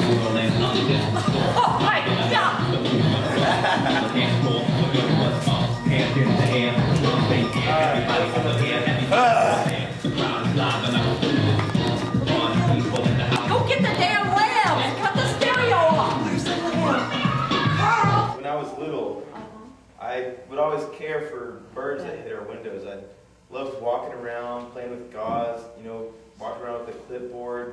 Oh my God! Go get the damn lamp and cut the stereo off! Where's the lamp? Carl! When I was little, I would always care for birds that hit our windows. I loved walking around, playing with gauze, you know, walking around with a clipboard,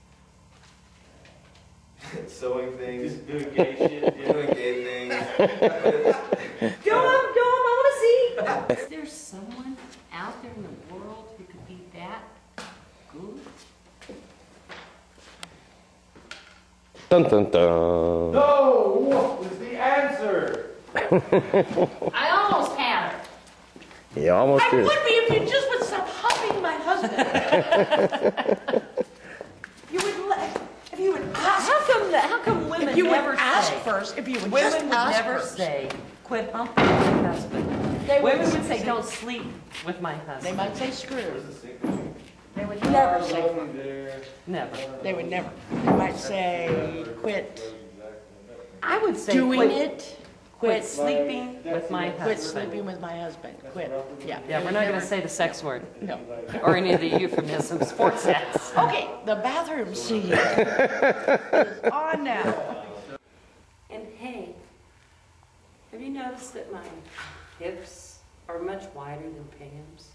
sewing things, doing gay shit, doing gay things. Go on, I want to see! Is there someone out there in the world who could be that good? Dun dun dun. No, what was the answer? I almost had her. You almost I did. would be if you just would stop humping my husband. You would let, if you would ask. How come women If you would never ask say, first, if you would women just would ask never first. say, quit humping my husband. Women would say, don't sleep with my husband. They might say screw. They would Never say, Never. they would never. They might say quit I would say doing quit, it, quit sleeping with my husband. quit sleeping with my husband, quit, yeah. Yeah, we're not going to say the sex word No. or any of the euphemisms for sex. Okay, the bathroom scene is on now. And hey, have you noticed that my hips are much wider than Pam's?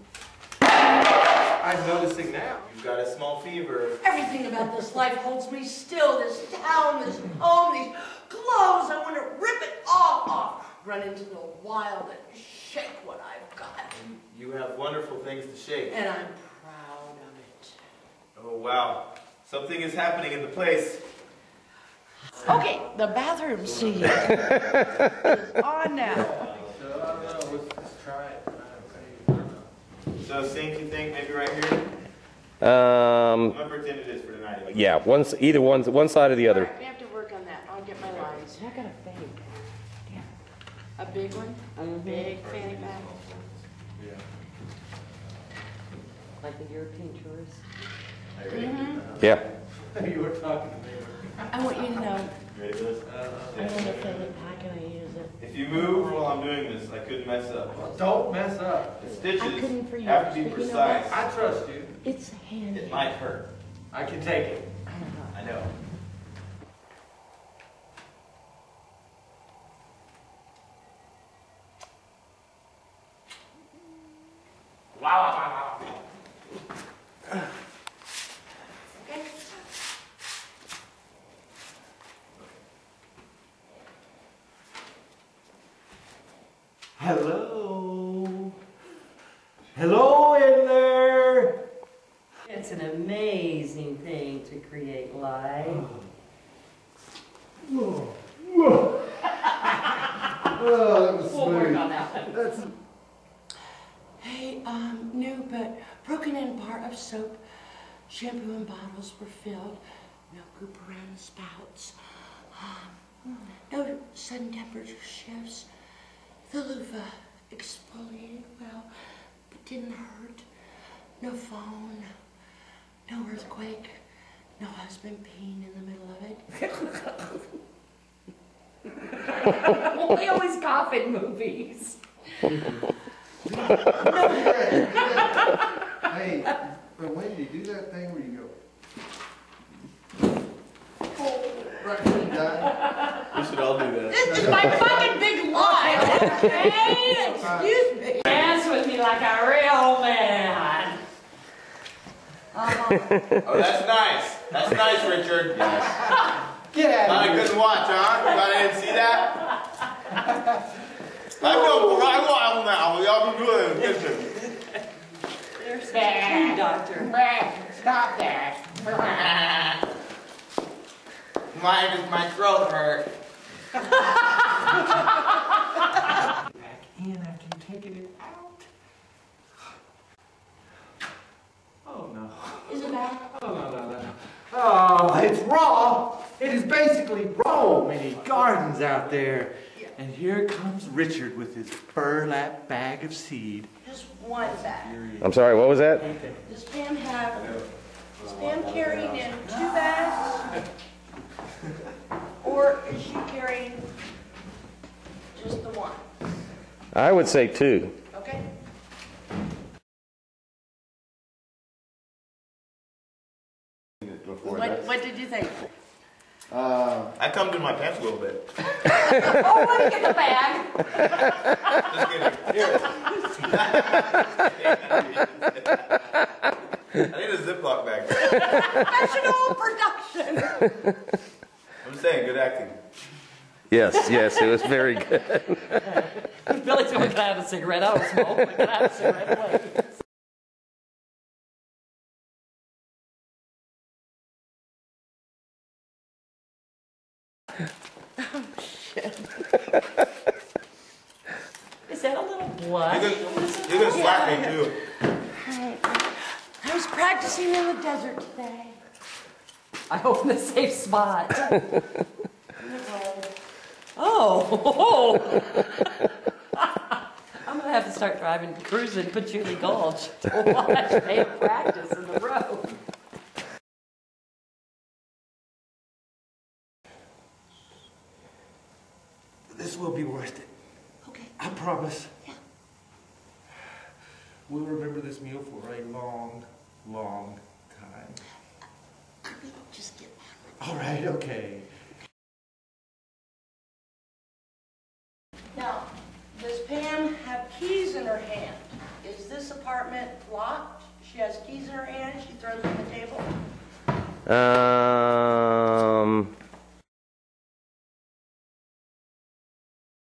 I'm noticing now. You've got a small fever. Everything about this life holds me still. This town, this home, these clothes. I want to rip it all off. Run into the wild and shake what I've got. You have wonderful things to shake. And I'm proud of it. Oh, wow. Something is happening in the place. Okay, the bathroom scene is on now. So, sink, you think, maybe right here? Um, I'm going to pretend it is for tonight. yeah, either one side or the other. We have to work on that. I'll get my lines. I got a fake. A big one? A big fanny pack? Like the European tourist? Yeah. You were talking to me. I want you to know, You ready for this? I want a fanny pack and I use it. If you move while I'm doing this, I could mess up. Don't mess up. The stitches I couldn't for years, have to be but you know precise. what? I trust you. It's handy. It might hurt. I can take it. I know. Hello. Hello in there. It's an amazing thing to create life. Oh, that was We'll work smooth. on that one. Hey, new but broken in bar of soap. Shampoo and bottles were filled. No goop around the spouts. No sudden temperature shifts. The loofah exfoliated well, but didn't hurt. No phone. No earthquake. No husband peeing in the middle of it. Well, we always cough in movies. Hey, but Wendy, do that thing where you go. Right when you die. We should all do that. This is my fucking big lie, okay? Excuse me. Dance with me like a real man. Oh, that's nice. That's nice, Richard. Yes. Get Thought out I of here. couldn't watch, huh? You thought I didn't see that? I know right wild now. Y'all be good. Listen. There's the doctor. Stop that. Why does my throat hurt? Back in after you taken it out. Oh no. Is it bad? Oh no, no, no. Oh, it's raw. It is basically raw. Many gardens out there. And here comes Richard with his burlap bag of seed. Just one bag. I'm sorry, what was that? Does Pam have, is Pam carrying in 2 bags? I would say 2. Okay. Before What did you think? I cummed in my pants a little bit. Oh, let me get the bag. Just kidding. Here. I need a Ziploc bag. Professional production. I'm saying, good acting. Yes, it was very good. Billy's going, can I have a cigarette? I don't smoke, but can I have a cigarette, please? Oh, shit. Is that a little blush? You can slap me too. I was practicing in the desert today. I hope in a safe spot. Oh. I'm going to have to start driving, cruising Patchouli Gulch to watch they practice in the road. This will be worth it. Okay. I promise. Yeah. We'll remember this meal for a long, long time. Just get All right, okay. Now, does Pam have keys in her hand? Is this apartment locked? She has keys in her hand, she throws them on the table?